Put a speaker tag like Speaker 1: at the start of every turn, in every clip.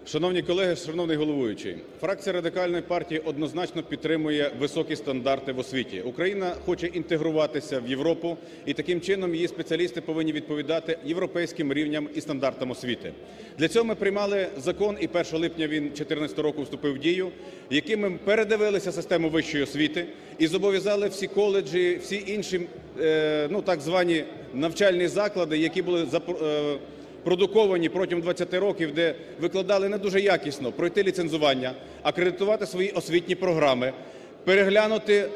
Speaker 1: Шановні колеги, шановний головуючий, фракція Радикальної партії однозначно підтримує високі стандарти в освіті. Україна хоче інтегруватися в Європу, і таким чином її спеціалісти повинні відповідати європейським рівням і стандартам освіти. Для цього ми приймали закон, і 1 липня він 2014 року вступив в дію, яким ми передивилися систему вищої освіти і зобов'язали всі коледжі, всі інші так звані навчальні заклади, які були продуковані протягом 20 років, де викладали не дуже якісно, пройти ліцензування, акредитувати свої освітні програми, переглянути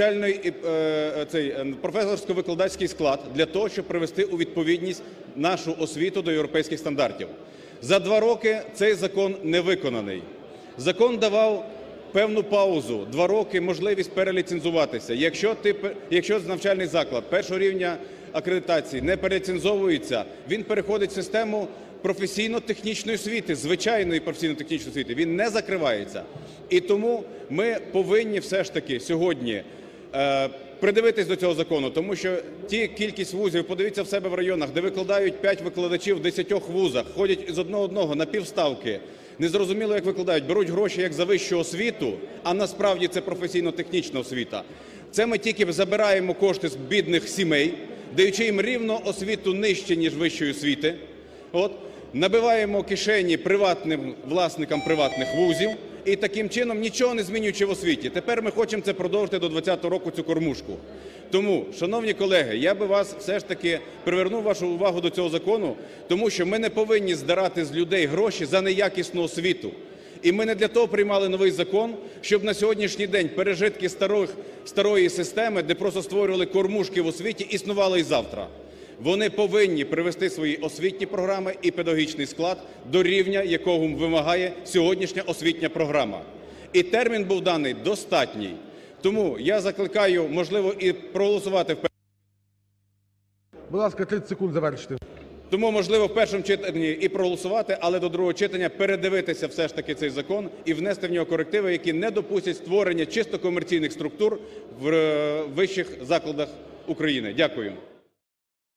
Speaker 1: професорсько-викладацький склад для того, щоб привести у відповідність нашу освіту до європейських стандартів. За 2 роки цей закон не виконаний. Закон давав певну паузу, 2 роки можливість переліцензуватися. Якщо навчальний заклад першого рівня акредитації не переліцензовується, він переходить в систему професійно-технічної освіти, звичайної професійно-технічної освіти, він не закривається. І тому ми повинні все ж таки сьогодні придивитись до цього закону, тому що кількість вузів, подивіться в себе в районах, де викладають 5 викладачів в 10 вузах, ходять з одного на півставки, незрозуміло як викладають, беруть гроші як за вищу освіту, а насправді це професійно-технічна освіта. Це ми тільки забираємо кошти з бідних сімей, даючи їм рівно освіту нижче, ніж вищої освіти, набиваємо кишені приватним власникам приватних вузів і таким чином, нічого не змінюючи в освіті, тепер ми хочемо це продовжити до 2020 року, цю кормушку. Тому, шановні колеги, я би вас все ж таки привернув вашу увагу до цього закону, тому що ми не повинні здирати з людей гроші за неякісну освіту. І ми не для того приймали новий закон, щоб на сьогоднішній день пережитки старої системи, де просто створювали кормушки в освіті, існували і завтра. Вони повинні привести свої освітні програми і педагогічний склад до рівня, якого вимагає сьогоднішня освітня програма. І термін був даний достатній. Тому я закликаю, можливо, і проголосувати
Speaker 2: Будь ласка, 30 секунд завершити.
Speaker 1: Тому, можливо, в першому читанні і проголосувати, але до другого читання передивитися все ж таки цей закон і внести в нього корективи, які не допустять створення чисто комерційних структур в вищих закладах України. Дякую.